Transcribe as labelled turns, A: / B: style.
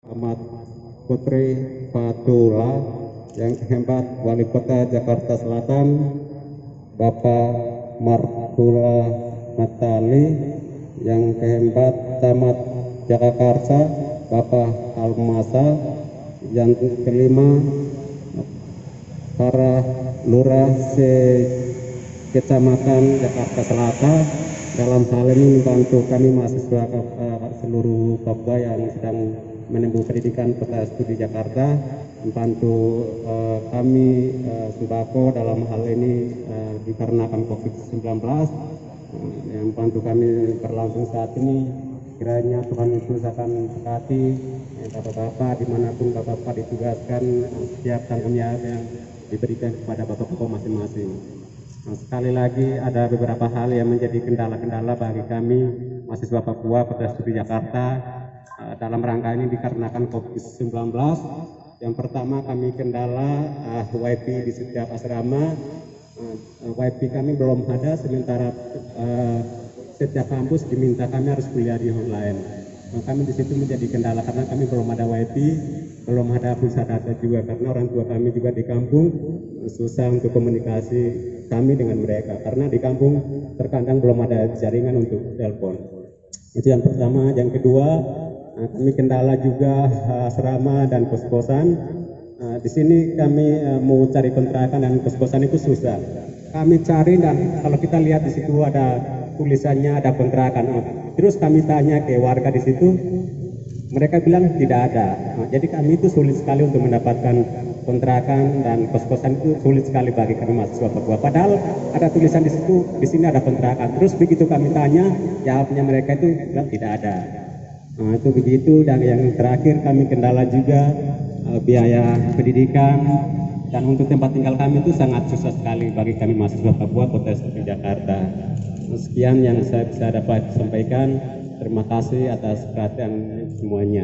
A: Ahmad Putri Fatullah, yang terhormat Wali Kota Jakarta Selatan Bapak Martula Matali, yang terhormat Camat Jagakarsa Bapak Almasa, yang kelima para lurah Kecamatan Jakarta Selatan. Dalam hal ini membantu kami mahasiswa seluruh Papua yang sedang menempuh pendidikan pada studi Jakarta, membantu kami sembako dalam hal ini dikarenakan COVID-19, yang membantu kami berlangsung saat ini. Kiranya Tuhan Yesus akan berkati Bapak-bapak dimanapun Bapak-bapak ditugaskan, setiap tanggung jawab yang diberikan kepada Bapak-bapak masing-masing. Nah, sekali lagi ada beberapa hal yang menjadi kendala-kendala bagi kami mahasiswa Papua pada studi Jakarta dalam rangka ini dikarenakan COVID-19. Yang pertama, kami kendala WiFi di setiap asrama. WiFi kami belum ada, sementara setiap kampus diminta kami harus kuliah di online. Nah, kami di situ menjadi kendala karena kami belum ada WiFi, belum ada pulsa data juga, karena orang tua kami juga di kampung, susah untuk komunikasi kami dengan mereka karena di kampung terkadang belum ada jaringan untuk telepon. Itu yang pertama. Yang kedua, kami kendala juga asrama dan kos-kosan. Di sini kami mau cari kontrakan dan kos-kosan itu susah. Kami cari dan kalau kita lihat di situ ada tulisannya ada kontrakan. Terus kami tanya ke warga di situ, mereka bilang tidak ada. Jadi kami itu sulit sekali untuk mendapatkan kontrakan dan kos-kosan, itu sulit sekali bagi kami mahasiswa Papua. Padahal ada tulisan di situ, di sini ada kontrakan. Terus begitu kami tanya, jawabnya mereka itu bilang tidak ada. Nah, itu begitu. Dan yang terakhir kami kendala juga biaya pendidikan, dan untuk tempat tinggal kami itu sangat susah sekali bagi kami mahasiswa Papua Kota Seperti Jakarta. Sekian yang saya bisa dapat sampaikan. Terima kasih atas perhatian semuanya.